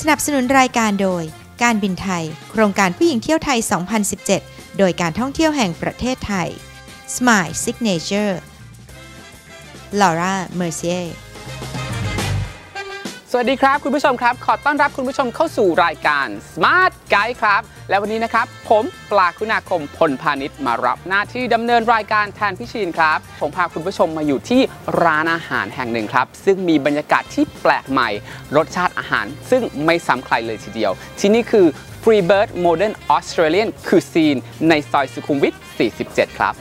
นับสนุนรายการโดยการบินไทยโครงการผู้หญิงเที่ยวไทย 2017 โดยการท่องเที่ยวแห่งประเทศไทย Smile Signature Laura Mercier สวัสดีครับคุณผู้ชมครับขอต้อนรับคุณผู้ชมเข้าสู่รายการ Smart Guide ครับและวันนี้นะครับผมปลาคุณาคมพลพาณิชย์มารับหน้าที่ดำเนินรายการแทนพี่ชินครับผมพาคุณผู้ชมมาอยู่ที่ร้านอาหารแห่งหนึ่งครับซึ่งมีบรรยากาศที่แปลกใหม่รสชาติอาหารซึ่งไม่ซ้ำใครเลยทีเดียวที่นี่คือ Freebird Modern Australian Cuisine ในซอยสุขุมวิท 47 ครับ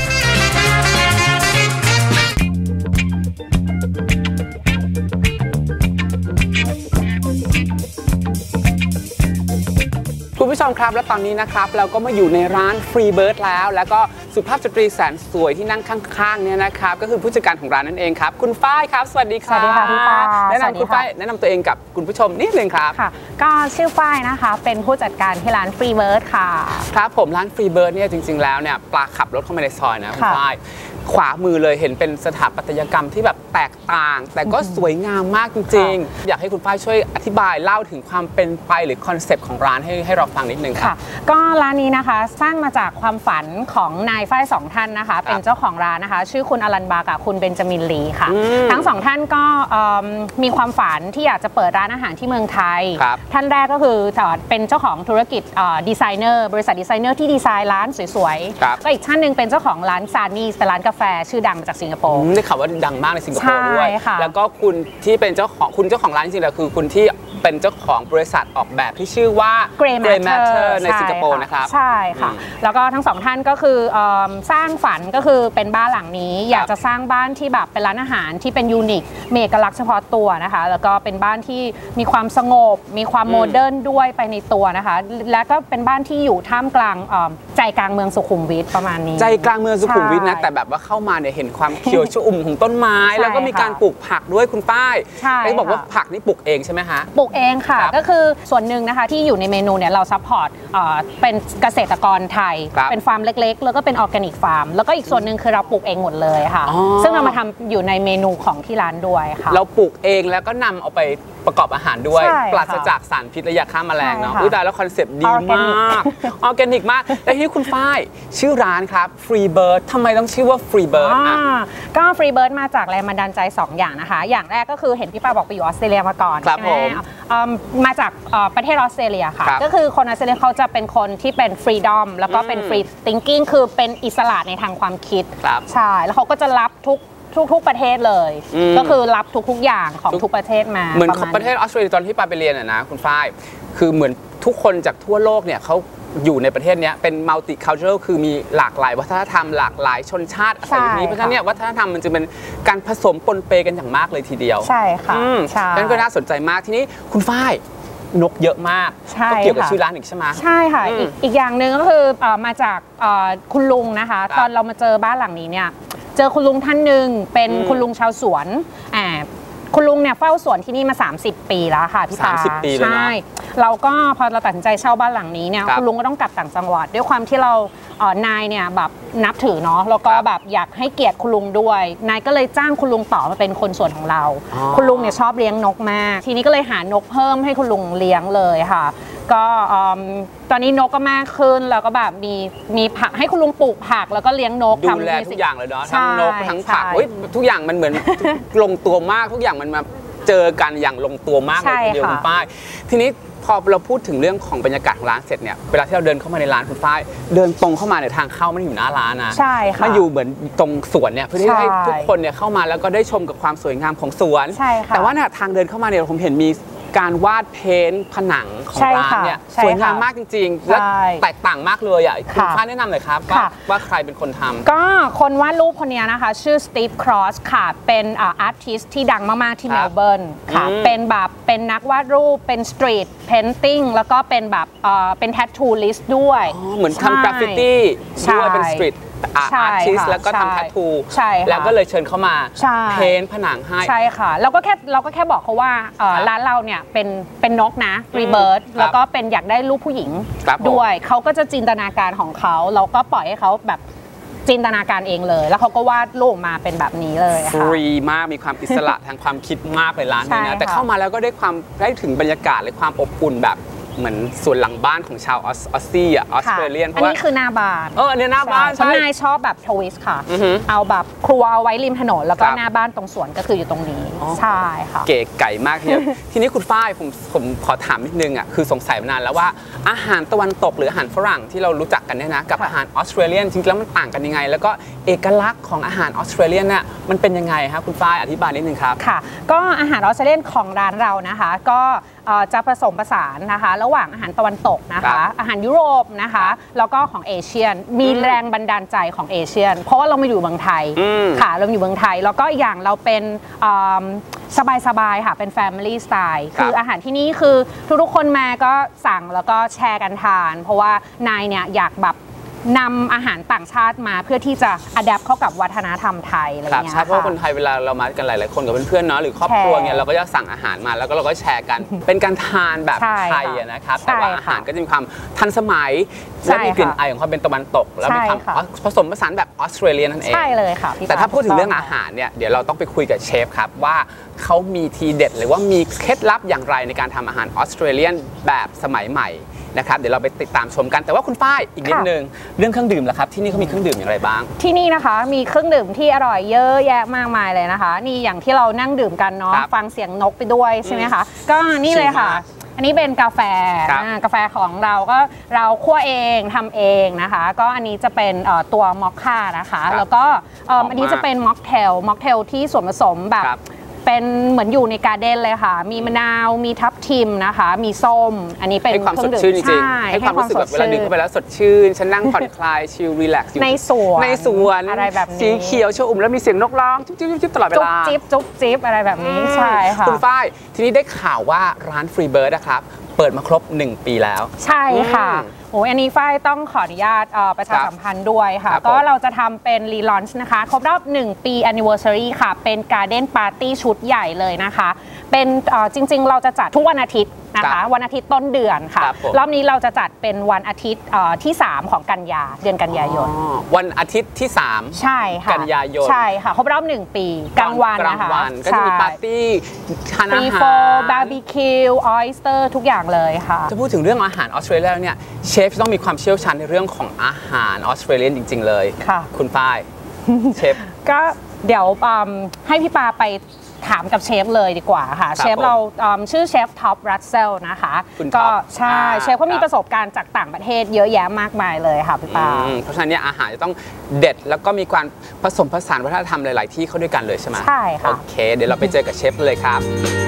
คุณผู้ชมครับและตอนนี้นะครับเราก็มาอยู่ในร้าน Freebird แล้วก็สุภาพสตรีแสนสวยที่นั่งข้างๆเนี่ยนะครับก็คือผู้จัดการของร้านนั่นเองครับคุณฝ้ายครับสวัสดีครับสวัสดีค่ะพี่ปาแนะนำคุณฝ้ายแนะนำตัวเองกับคุณผู้ชมนิดนึงครับค่ะก็ชื่อฝ้ายนะคะเป็นผู้จัดการที่ร้าน Freebird ค่ะครับผมร้าน Freebird เนี่ยจริงๆแล้วเนี่ยปลาขับรถเข้ามาในซอยนะคุณฝ้ายขวามือเลยเห็นเป็นสถาปัตยกรรมที่แบบแตกต่างแต่ก็สวยงามมากจริงๆอยากให้คุณฝ้ายช่วยอธิบายเล่าถึงความเป็นไปหรือคอนเซปต์ของร้านให้เราฟังนิดนึงค่ะก็ร้านนี้นะคะสร้างมาจากความฝันของนายฝ้าย2ท่านนะคะเป็นเจ้าของร้านนะคะชื่อคุณอลันบากับคุณเบนจามินลีค่ะทั้ง2ท่านก็มีความฝันที่อยากจะเปิดร้านอาหารที่เมืองไทยท่านแรกก็คือเป็นเจ้าของธุรกิจดีไซเนอร์บริษัทดีไซเนอร์ที่ดีไซน์ร้านสวยๆก็อีกท่านหนึ่งเป็นเจ้าของร้านซานี่เป็นร้านกาแฟชื่อดังมาจากสิงคโปร์ได้ข่าวว่าดังมากในสิงคโปร์ด้วยแล้วก็คุณที่เป็นเจ้าของร้านจริงๆแล้วคือคุณที่เป็นเจ้าของบริษัทออกแบบที่ชื่อว่า Grey Matter ในสิงคโปร์นะครับใช่ค่ะแล้วก็ทั้งสองท่านก็คือสร้างฝันก็คือเป็นบ้านหลังนี้อยากจะสร้างบ้านที่แบบเป็นร้านอาหารที่เป็นยูนิคมีเอกลักษณ์เฉพาะตัวนะคะแล้วก็เป็นบ้านที่มีความสงบมีความโมเดิร์นด้วยไปในตัวนะคะและก็เป็นบ้านที่อยู่ท่ามกลางใจกลางเมืองสุขุมวิทประมาณนี้ใจกลางเมืองสุขุมวิทนะแต่แบบว่าเข้ามาเนี่ยเห็นความเขียวชอุ่มของต้นไม้แล้วก็มีการปลูกผักด้วยคุณป้ายได้บอกว่าผักนี่ปลูกเองใช่ไหมคะปลูกเองค่ะก็คือส่วนหนึ่งนะคะที่อยู่ในเมนูเนี่ยเราซัพพอร์ตเป็นเกษตรกรไทยเป็นฟาร์มเล็กๆแล้วก็เป็นออร์แกนิกฟาร์มแล้วก็อีกส่วนหนึ่งคือเราปลูกเองหมดเลยค่ะซึ่งเรามาทำอยู่ในเมนูของที่ร้านด้วยค่ะเราปลูกเองแล้วก็นำเอาไปประกอบอาหารด้วยปราศจากสารพิษและยาฆ่าแมลงเนาะอุ้ยแต่แล้วคอนเซปต์ดีมากออร์แกนิกมากและที่คุณฝ้ายชื่อร้านครับ Freebird ทำไมต้องชื่อว่า Freebird ก็ Freebird มาจากแรงบันดาลใจ2อย่างนะคะอย่างแรกก็คือเห็นพี่ป้าบอกไปอยู่ออสเตรเลียมาก่อนใช่ไหมมาจากประเทศออสเตรเลียค่ะก็คือคนออสเตรเลียเขาจะเป็นคนที่เป็น freedom แล้วก็เป็น free thinking คือเป็นอิสระในทางความคิดใช่แล้วเขาก็จะรับทุกประเทศเลยก็คือรับทุกอย่างของทุกประเทศมาเหมือนประเทศออสเตรเลียตอนที่ไปเรียนนะคุณฝ้ายคือเหมือนทุกคนจากทั่วโลกเนี่ยเขาอยู่ในประเทศนี้เป็น multicultural คือมีหลากหลายวัฒนธรรมหลากหลายชนชาติอาศัยอยู่นี้เพราะฉะนั้นเนี่ยวัฒนธรรมมันจะเป็นการผสมปนเปกันอย่างมากเลยทีเดียวใช่ค่ะนั่นก็น่าสนใจมากทีนี้คุณฝ้ายนกเยอะมากก็เกี่ยวกับชื่อร้านอีกใช่ไหมใช่ค่ะอีกอย่างหนึ่งก็คือมาจากคุณลุงนะคะตอนเรามาเจอบ้านหลังนี้เนี่ยเจอคุณลุงท่านหนึ่งเป็นคุณลุงชาวสวนคุณลุงเนี่ยเฝ้าสวนที่นี่มา30 ปีแล้วค่ะพี่ตา 30 ปีเลยเนาะใช่เราก็พอเราตัดสินใจเช่าบ้านหลังนี้เนี่ยคุณลุงก็ต้องกลับต่างจังหวัดด้วยความที่เรานายเนี่ยแบบนับถือเนาะแล้วก็แบบอยากให้เกียรติคุณลุงด้วยนายก็เลยจ้างคุณลุงต่อมาเป็นคนสวนของเราคุณลุงเนี่ยชอบเลี้ยงนกมากทีนี้ก็เลยหานกเพิ่มให้คุณลุงเลี้ยงเลยค่ะก็ตอนนี้นกก็มากขึ้นแล้วก็แบบมีผักให้คุณลุงปลูกผักแล้วก็เลี้ยงนกดูแลทุกอย่างเลยเนาะทั้งนกทั้งผักทุกอย่างมันเหมือนลงตัวมากทุกอย่างมันมาเจอกันอย่างลงตัวมากเลยทีเดียวคุณฝ้ายทีนี้พอเราพูดถึงเรื่องของบรรยากาศของร้านเสร็จเนี่ยเวลาที่เราเดินเข้ามาในร้านคุณฝ้ายเดินตรงเข้ามาเนี่ยทางเข้ามันอยู่หน้าร้านนะใช่ค่ะมันอยู่เหมือนตรงสวนเนี่ยเพื่อที่ให้ทุกคนเนี่ยเข้ามาแล้วก็ได้ชมกับความสวยงามของสวนแต่ว่าเนี่ยทางเดินเข้ามาเนี่ยผมเห็นมีการวาดเพ้นท์ผนังของร้านเนี่ยสวยงามมากจริงๆและแตกต่างมากเลยอ่ะคุณฝ้ายแนะนำหน่อยครับว่าใครเป็นคนทำก็คนวาดรูปคนนี้นะคะชื่อสตีฟครอสค่ะเป็นอาร์ติสที่ดังมากๆที่เมลเบิร์นค่ะเป็นนักวาดรูปเป็นสตรีทเพนติ้งแล้วก็เป็นแบบเป็นแทททูลิสต์ด้วยเหมือนทำกราฟฟิตี้ด้วยเป็นสตรีทอาร์ติสแล้วก็ทำแทททูแล้วก็เลยเชิญเข้ามาเพ้นท์ผนังให้ใช่ค่ะเราก็แค่บอกเขาว่าร้านเราเนี่ยเป็นนกนะรีเบิร์ดแล้วก็เป็นอยากได้รูปผู้หญิงด้วยเขาก็จะจินตนาการของเขาเราก็ปล่อยให้เขาแบบจินตนาการเองเลยแล้วเขาก็วาดรูปมาเป็นแบบนี้เลยฟรีมากมีความอิสระทางความคิดมากเลยร้านนี้นะแต่เข้ามาแล้วก็ได้ถึงบรรยากาศและความอบอุ่นแบบเหมือนส่วนหลังบ้านของชาวออสซี่ออสเตรเลียนอันนี้คือหน้าบ้านอันนี้หน้าบ้านเพราะนายชอบแบบทวิสต์ค่ะเอาแบบครัวเอาไว้ริมถนนแล้วก็หน้าบ้านตรงสวนก็คืออยู่ตรงนี้ใช่ค่ะเก๋ไก่มากเนี่ยทีนี้คุณฝ้ายผมขอถามนิดนึงคือสงสัยมานานแล้วว่าอาหารตะวันตกหรืออาหารฝรั่งที่เรารู้จักกันเนี่ยนะกับอาหารออสเตรเลียนจริงๆแล้วมันต่างกันยังไงแล้วก็เอกลักษณ์ของอาหารออสเตรเลียนน่ะมันเป็นยังไงครับคุณฝ้ายอธิบายนิดนึงครับค่ะก็อาหารออสเตรเลียนของร้านเรานะคะก็จะผสมผสานนะคะระหว่างอาหารตะวันตกนะคะอาหารยุโรปนะคะแล้วก็ของเอเชียนมีแรงบันดาลใจของเอเชียนเพราะว่าเรามาอยู่เมืองไทยค่ะเราอยู่เมืองไทยแล้วก็อย่างเราเป็นสบายๆค่ะเป็น Family Style คืออาหารที่นี่คือทุกๆคนมาก็สั่งแล้วก็แชร์กันทานเพราะว่านายเนี่ยอยากแบบนำอาหารต่างชาติมาเพื่อที่จะอัดแอปเข้ากับวัฒนธรรมไทยอะไรเงี้ยใช่เพราะคนไทยเวลาเรามากันหลายๆคนกับเพื่อนๆเนาะหรือครอบครัวเนี่ยเราก็จะสั่งอาหารมาแล้วก็เราก็แชร์กันเป็นการทานแบบไทยนะครับแต่ว่าอาหารก็จะมีความทันสมัยและมีกลิ่นอายของความเป็นตะวันตกแล้วมีความผสมผสานแบบออสเตรเลียนั่นเองใช่เลยค่ะแต่ถ้าพูดถึงเรื่องอาหารเนี่ยเดี๋ยวเราต้องไปคุยกับเชฟครับว่าเขามีทีเด็ดหรือว่ามีเคล็ดลับอย่างไรในการทำอาหารออสเตรเลียนแบบสมัยใหม่นะครับเดี๋ยวเราไปติดตามชมกันแต่ว่าคุณฝ้ายอีกนิดนึงเรื่องเครื่องดื่มล่ะครับที่นี่เขามีเครื่องดื่มอย่างไรบ้างที่นี่นะคะมีเครื่องดื่มที่อร่อยเยอะแยะมากมายเลยนะคะนี่อย่างที่เรานั่งดื่มกันเนาะฟังเสียงนกไปด้วยใช่ไหมคะก็นี่เลยค่ะอันนี้เป็นกาแฟของเราก็เราคั่วเองทำเองนะคะก็อันนี้จะเป็นตัวมอคค่านะคะแล้วก็อันนี้จะเป็นม็อกเทลที่ส่วนผสมแบบเป็นเหมือนอยู่ในการ์เด้นเลยค่ะมีมะนาวมีทับทิมนะคะมีส้มอันนี้เป็นให้ความสดชื่นจริงๆให้ความรู้สึกแบบเวลาดื่มเข้าไปแล้วสดชื่นฉันนั่งผ่อนคลายชิลรีแลกซ์อยู่ในสวนอะไรแบบนี้สีเขียวชอุ่มแล้วมีเสียงนกร้องจิ๊บตลอดเวลาจุ๊บอะไรแบบนี้ใช่ค่ะคุณฝ้ายทีนี้ได้ข่าวว่าร้านฟรีเบิร์ดนะครับเปิดมาครบ1 ปีแล้วใช่ค่ะโอ้อันนี้ฝ้ายต้องขออนุญาตประชาสัมพันธ์ด้วยค่ะก็เราจะทำเป็นรีลอนช์นะคะครบรอบ1 ปี anniversary ค่ะเป็นการ์เด้นปาร์ตี้ชุดใหญ่เลยนะคะเป็นจริงๆเราจะจัดทุกวันอาทิตย์นะคะวันอาทิตย์ต้นเดือนค่ะรอบนี้เราจะจัดเป็นวันอาทิตย์ที่3ของกันยาเดือนกันยายนวันอาทิตย์ที่3 ใช่ค่ะกันยายนใช่ค่ะครบรอบ1 ปีกลางวันนะคะก็จะมีปาร์ตี้ทานอาหารบาร์บีคิวออยสเตอร์ทุกอย่างเลยค่ะจะพูดถึงเรื่องอาหารออสเตรเลียเนี่ยเชฟต้องมีความเชี่ยวชาญในเรื่องของอาหารออสเตรเลียจริงๆเลยค่ะคุณฝ้ายเชฟก็เดี๋ยวให้พี่ปาไปถามกับเชฟเลยดีกว่าค่ะเชฟเราชื่อเชฟท็อปรัสเซลนะคะก็ใช่เชฟเขามีประสบการณ์จากต่างประเทศเยอะแยะมากมายเลยค่ะพี่ปาเพราะฉะนั้นเนี่ยอาหารจะต้องเด็ดแล้วก็มีการผสมผสานวัฒนธรรมหลายๆที่เข้าด้วยกันเลยใช่ไหมใช่ค่ะโอเคเดี๋ยวเราไปเจอกับเชฟเลยครับ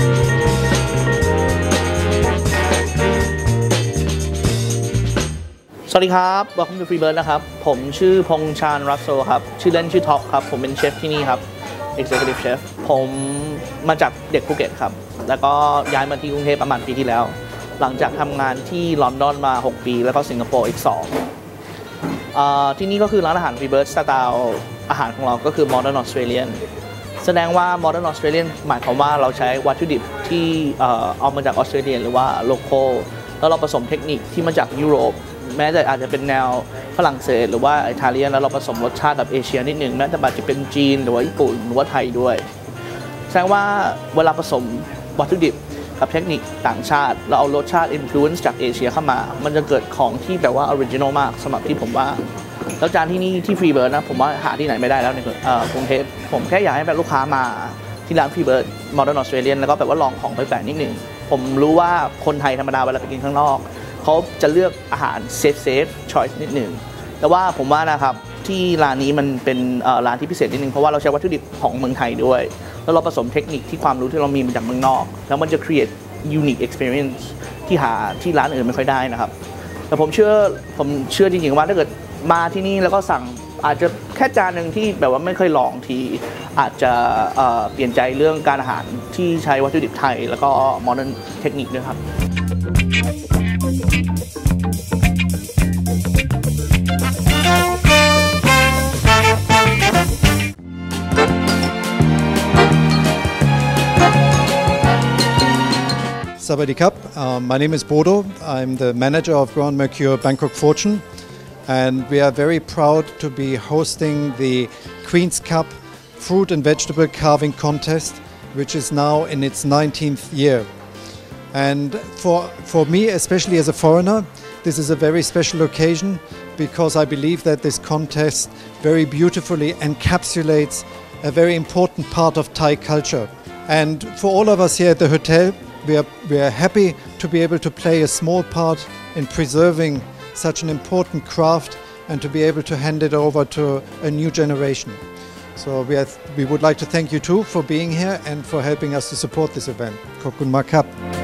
สวัสดีครับ Welcome to Freebird นะครับผมชื่อพงษ์ชาญรัสโซครับชื่อเล่นชื่อท็อปครับผมเป็นเชฟที่นี่ครับ Executive Chef ผมมาจากเด็กภูเก็ตครับแล้วก็ย้ายมาที่กรุงเทพประมาณปีที่แล้วหลังจากทำงานที่ลอนดอนมา6 ปีแล้วก็สิงคโปร์อีก2ที่นี่ก็คือร้านอาหาร Freebird สไตล์อาหารของเราก็คือ Modern Australian แสดงว่า Modern Australian หมายความว่าเราใช้วัตถุดิบที่เอามาจากออสเตรเลียหรือว่า local แล้วเราผสมเทคนิคที่มาจากยุโรปแม้แต่อาจจะเป็นแนวฝรั่งเศสหรือว่าอิตาเลียนแล้วเราผสมรสชาติแบบเอเชียนิดหนึ่งแม้แต่อาจจะเป็นจีนหรือว่าญี่ปุ่นหรือว่าไทยด้วยแสดงว่าเวลาผสมวัตถุดิบกับเทคนิคต่างชาติเราเอารสชาติอิมโฟลูเอนซ์จากเอเชียเข้ามามันจะเกิดของที่แบบว่าออริจินอลมากสำหรับที่ผมว่าแล้วจานที่นี่ที่ฟรีเบิร์ดนะผมว่าหาที่ไหนไม่ได้แล้วในกรุงเทพผมแค่อยากให้แบบลูกค้ามาที่ร้านฟรีเบิร์ดมอดเดิร์นออสเตรเลียนแล้วก็แบบว่าลองของแปลกๆนิดหนึ่งผมรู้ว่าคนไทยธรรมดาเวลาไปกินข้างนอกเขาจะเลือกอาหารเซฟช้อยส์นิดหนึ่งแต่ว่าผมว่านะครับที่ร้านนี้มันเป็นร้านที่พิเศษนิดนึงเพราะว่าเราใช้วัตถุดิบของเมืองไทยด้วยแล้วเราผสมเทคนิคที่ความรู้ที่เรามีมาจากเมืองนอกแล้วมันจะ create unique experience ที่หาที่ร้านอื่นไม่ค่อยได้นะครับแต่ผมเชื่อจริงๆว่าถ้าเกิดมาที่นี่แล้วก็สั่งอาจจะแค่จานหนึ่งที่แบบว่าไม่เคยลองทีอาจจะเปลี่ยนใจเรื่องการอาหารที่ใช้วัตถุดิบไทยแล้วก็โมเดิร์นเทคนิคด้วยครับ Sawadee Krap. My name is Bodo. I'm the manager of Grand Mercure Bangkok Fortune. and we are very proud to be hosting the Queen's Cup Fruit and Vegetable Carving Contest, which is now in its 19th year. And for me, especially as a foreigner, this is a very special occasion because I believe that this contest very beautifully encapsulates a very important part of Thai culture. And for all of us here at the hotel, we are happy to be able to play a small part in preserving such an important craft and to be able to hand it over to a new generation. So we would like to thank you too for being here and for helping us to support this event. ขอบคุณมากครับ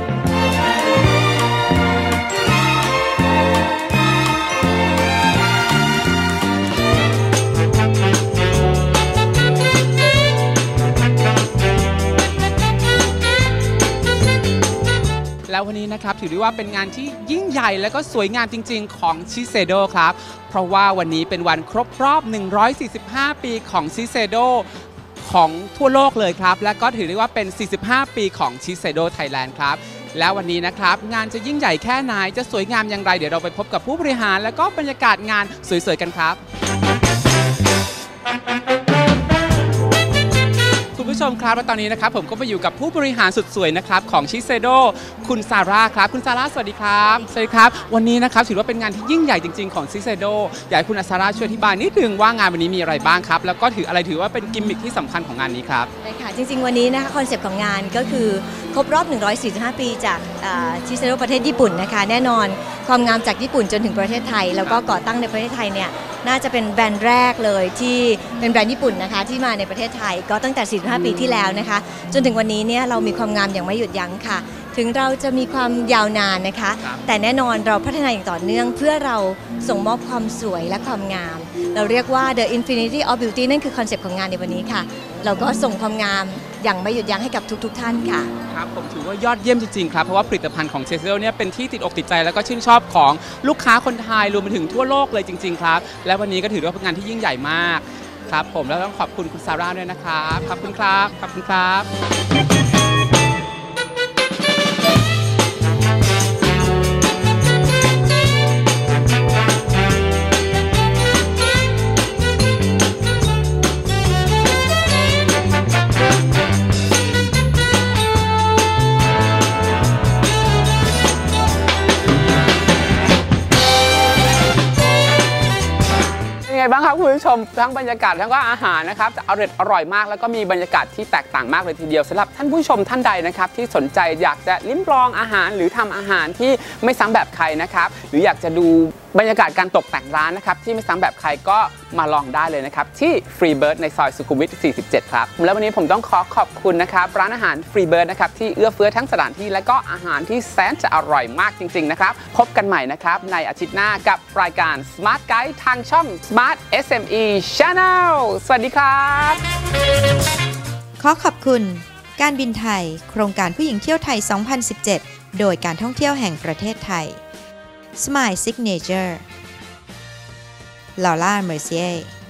แล้ววันนี้นะครับถือได้ว่าเป็นงานที่ยิ่งใหญ่และก็สวยงามจริงๆของชิเซโดครับเพราะว่าวันนี้เป็นวันครบรอบ145 ปีของชิเซโดของทั่วโลกเลยครับและก็ถือได้ว่าเป็น45 ปีของชิเซโดไทยแลนด์ครับแล้ววันนี้นะครับงานจะยิ่งใหญ่แค่ไหนจะสวยงามอย่างไรเดี๋ยวเราไปพบกับผู้บริหารและก็บรรยากาศงานสวยๆกันครับคุณผู้ชมครับและตอนนี้นะครับผมก็มาอยู่กับผู้บริหารสุดสวยนะครับของชิเซโดคุณซาร่าครับคุณซาร่าสวัสดีครับสวัสดีครับวันนี้นะครับถือว่าเป็นงานที่ยิ่งใหญ่จริงๆของชิเซโดอยากให้คุณซาร่าช่วยอธิบายนิดนึงว่างานวันนี้มีอะไรบ้างครับแล้วก็ถือว่าเป็นกิมมิคที่สำคัญของงานนี้ครับใช่ค่ะจริงๆวันนี้นะคะคอนเซปต์ของงานก็คือครบรอบ145 ปีจากชิเซโดประเทศญี่ปุ่นนะคะแน่นอนความงามจากญี่ปุ่นจนถึงประเทศไทยแล้วก็ก่อตั้งในประเทศไทยเนี่ยน่าจะเป็นแบรนด์แรกเลยที่เป็นแบรนด์ญี่ปุ่นนะคะที่มาในประเทศไทยก็ตั้งแต่45 ปีที่แล้วนะคะจนถึงวันนี้เนี่ยเรามีความงามอย่างไม่หยุดยั้งค่ะถึงเราจะมีความยาวนานนะคะแต่แน่นอนเราพัฒนาอย่างต่อเนื่องเพื่อเราส่งมอบความสวยและความงามเราเรียกว่า The Infinity of Beauty นั่นคือคอนเซปต์ของงานในวันนี้ค่ะเราก็ส่งความงามอย่างไม่หยุดยั้งให้กับทุกท่านค่ะครับผมถือว่ายอดเยี่ยมจริงๆครับเพราะว่าผลิตภัณฑ์ของเชสเซลเนี่ยเป็นที่ติดอกติดใจแล้วก็ชื่นชอบของลูกค้าคนไทยรวมไปถึงทั่วโลกเลยจริงๆครับและวันนี้ก็ถือว่าเป็นงานที่ยิ่งใหญ่มากครับผมแล้วต้องขอบคุณคุณซาร่าด้วยนะครับขอบคุณครับขอบคุณครับบ้างครับคุณผู้ชมทั้งบรรยากาศทั้งว่าอาหารนะครับจะอร่อยมากแล้วก็มีบรรยากาศที่แตกต่างมากเลยทีเดียวสำหรับท่านผู้ชมท่านใดนะครับที่สนใจอยากจะลิ้มลองอาหารหรือทำอาหารที่ไม่ซ้ำแบบใครนะครับหรืออยากจะดูบรรยากาศการตกแต่งร้านนะครับที่ไม่ซ้ำแบบใครก็มาลองได้เลยนะครับที่ Freebird ในซอยสุขุมวิท 47 ครับแล้ววันนี้ผมต้องขอบคุณนะครับร้านอาหาร Freebird นะครับที่เอื้อเฟื้อทั้งสถานที่และก็อาหารที่แสนจะอร่อยมากจริงๆนะครับพบกันใหม่นะครับในอาทิตย์หน้ากับรายการ Smart Guide ทางช่อง Smart SME Channel สวัสดีครับขอขอบคุณการบินไทยโครงการผู้หญิงเที่ยวไทย 2017 โดยการท่องเที่ยวแห่งประเทศไทย Smile Signature Laura Mercier